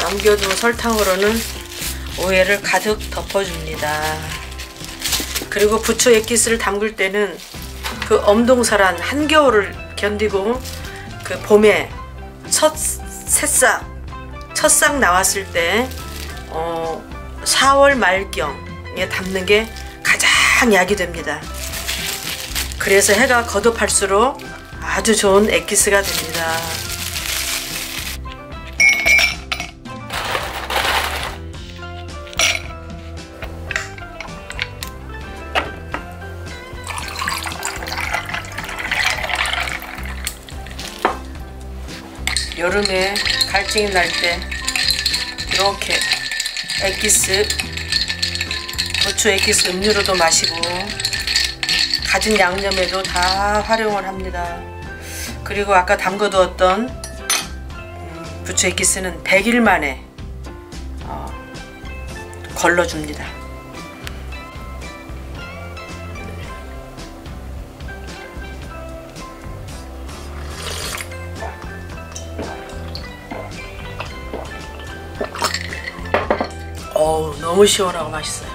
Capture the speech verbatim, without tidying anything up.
남겨둔 설탕으로는 오이를 가득 덮어줍니다. 그리고 부추 액기스를 담글 때는 그 엄동설한 한겨울을 견디고 그 봄에 첫 새싹, 첫싹 나왔을 때 어, 사월 말경에 담는 게 가장 약이 됩니다. 그래서 해가 거듭할수록 아주 좋은 액기스가 됩니다. 여름에 갈증이 날 때 이렇게 액기스, 부추 액기스 음료로도 마시고 가진 양념에도 다 활용을 합니다. 그리고 아까 담궈두었던 음, 부추 액기스는 백 일 만에 어, 걸러줍니다. 어우, 너무 시원하고 맛있어요.